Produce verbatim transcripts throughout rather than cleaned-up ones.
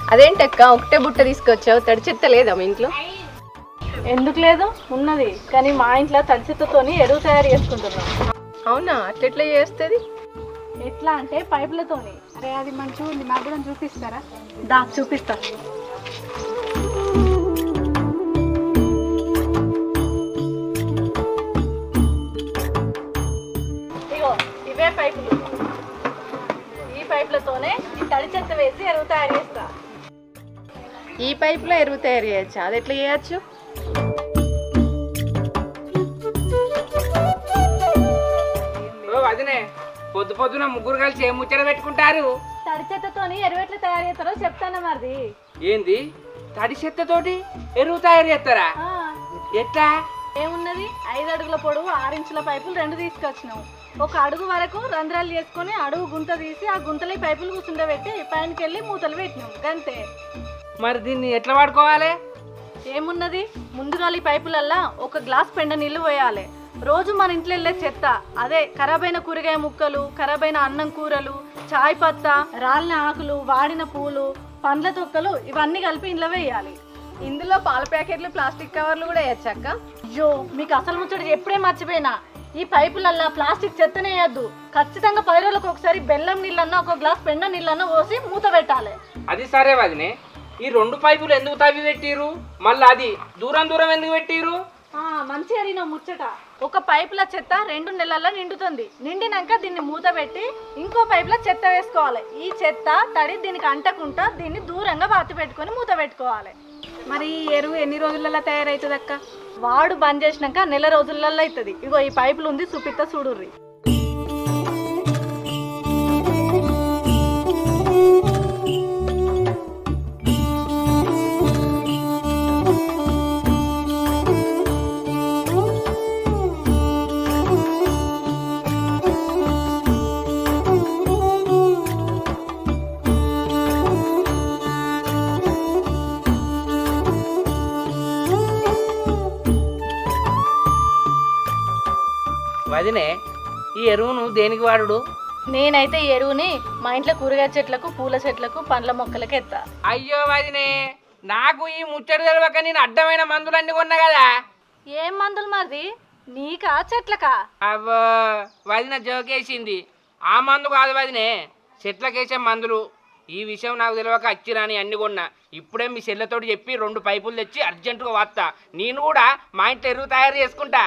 అదేంటక్క ఒకటే బుట్ట తీసుకొచ్చావు? తడి చెత్త లేదా మీ ఇంట్లో? ఎందుకు లేదు, ఉన్నది. కానీ మా ఇంట్లో తడి చెత్తతోని ఎరువు తయారు చేసుకుంటున్నాం. అవునా? అట్లెట్లా చేస్తుంది? ఎట్లా అంటే పైపులతోని. అరే అది మంచిగా ఉంది, మాకు కూడా చూపిస్తారా? దా చూపిస్తా. ఇగో ఇవే పైపులు. ఈ పైపులతోనే ఈ తడి చెత్త వేసి ఎరువు తయారు చేస్తా. ఈ పైపులో ఎరువు తయారు చేయొచ్చా? అది ఎట్లా చేయొచ్చు? అదినే పొద్దు పొద్దున ముగ్గురు కలిసి ఏం ముచ్చట పెట్టుకుంటారు? తడి చెత్తతోని ఎరువు ఎట్లా తయారు చేస్తారో చెప్తాను. మరి ఏంది తడి చెత్తతోటి ఎరువు తయారు చేస్తారా? ఎట్లా? ఏమున్నది, ఐదు అడుగుల పొడవు ఆరు ఇంచుల పైపులు రెండు తీసుకొచ్చినాం. ఒక అడుగు వరకు రంధ్రాలు చేసుకుని అడుగు గుంత తీసి ఆ గుంతలో పైపులు కూర్చుండబెట్టి పైనకి వెళ్ళి మూతలు పెట్టినాం. అంతే. మరి దీన్ని ఎట్లా వాడుకోవాలి? ఏమున్నది, ముందుగా ఈ పైపులల్లా ఒక గ్లాస్ పెండ నీళ్లు పోయాలి. రోజు మన ఇంట్లో వెళ్ళే చెత్త, అదే ఖరాబైన కూరగాయ ముక్కలు, ఖరాబైన అన్నం కూరలు, చాయ్ పత్త, రాలిన ఆకులు, వాడిన పూలు, పండ్ల తొక్కలు ఇవన్నీ కలిపి ఇంట్లో వేయాలి. ఇందులో పాల ప్యాకెట్లు, ప్లాస్టిక్ కవర్లు కూడా వేయచ్చక్క? అయ్యో, మీకు అసలు ముచ్చట ఎప్పుడే మర్చిపోయినా. ఈ పైపులల్లా ప్లాస్టిక్ చెత్తనే వేయద్దు. ఖచ్చితంగా పది రోజులకు ఒకసారి బెల్లం నీళ్ళన్నా ఒక గ్లాస్ పెండ నీళ్ళన్నా పోసి మూత పెట్టాలి. అది సరే వదినే, ఈ రెండు పైపులు ఎందుకు తవ్వి పెట్టిరు? మళ్ళీ అది దూరం దూరం ఎందుకు పెట్టిరు? మంచి అడిగిన ముచ్చట. ఒక పైపుల చెత్త రెండు నెలల్లో నిండుతుంది. నిండినాక దీన్ని మూత పెట్టి ఇంకో పైపుల చెత్త వేసుకోవాలి. ఈ చెత్త తడి దీనికి అంటకుండా దీన్ని దూరంగా బాతి పెట్టుకొని మూత పెట్టుకోవాలి. మరి ఎరువు ఎన్ని రోజులలో తయారవుతుంది అక్క? వాడు బంద్ చేసినాక నెల రోజులలో అవుతుంది. ఇగో ఈ పైపులు ఉంది, చూపిస్తా చూడుర్రి. వదినే, ఈ ఎరువును దేనికి వాడు? నేనైతే ఈ ఎరువుని మా ఇంట్లో కూరగాయ చెట్లకు, పూల చెట్లకు, పండ్ల మొక్కలకు ఎత్తా. అయ్యో వదినే, నాకు ఈ ముచ్చట తెలియక నేను అడ్డమైన మందులన్నీ కొన్నా కదా. ఏం మందులు మరి? నీకా చెట్లకా? అవ్వో వదిన జోకేసింది. ఆ మందు కాదు వదినే, చెట్లకేసే మందులు. ఈ విషయం నాకు తెలియక అచ్చిరాని అన్ని కొన్నా. ఇప్పుడే మీ చెల్లెతోటి చెప్పి రెండు పైపులు తెచ్చి అర్జెంటుగా వస్తా. నేను కూడా మా ఇంట్లో ఎరువు తయారు చేసుకుంటా.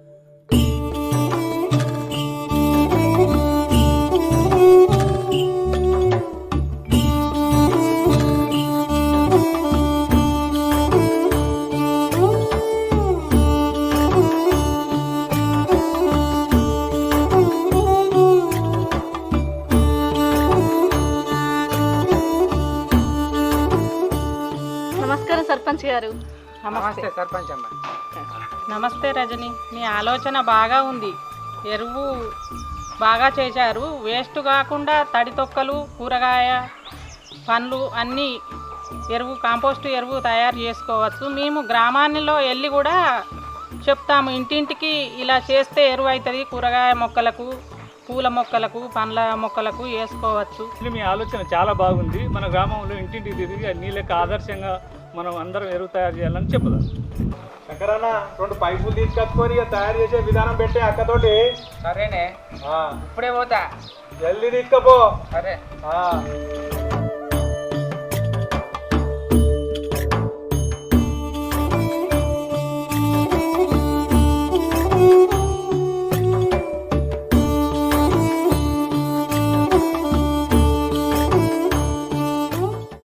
నమస్కారం సర్పంచ్ గారు. నమస్తే సర్పంచ్ అమ్మ. నమస్తే రజని, నీ ఆలోచన బాగా ఉంది. ఎరువు బాగా చేశారు. వేస్ట్ కాకుండా తడి తొక్కలు, కూరగాయ, పండ్లు అన్నీ ఎరువు, కాంపోస్ట్ ఎరువు తయారు చేసుకోవచ్చు. మేము గ్రామాల్లో వెళ్ళి కూడా చెప్తాము, ఇంటింటికి ఇలా చేస్తే ఎరువు అవుతుంది. కూరగాయ మొక్కలకు, పూల మొక్కలకు, పండ్ల మొక్కలకు వేసుకోవచ్చు. మీ ఆలోచన చాలా బాగుంది. మన గ్రామంలో ఇంటింటికి తిరిగి నీళ్ళకి ఆదర్శంగా మనం అందరం ఎరువు తయారు చేయాలని చెప్పుదాం. శంకరన్న, రెండు పైపులు తీసుకొచ్చుకొని తయారు చేసే విధానం పెట్టే అక్కతోటి. సరేనే, ఇప్పుడే పోతా. జల్దీ తీసుకపో. సరే.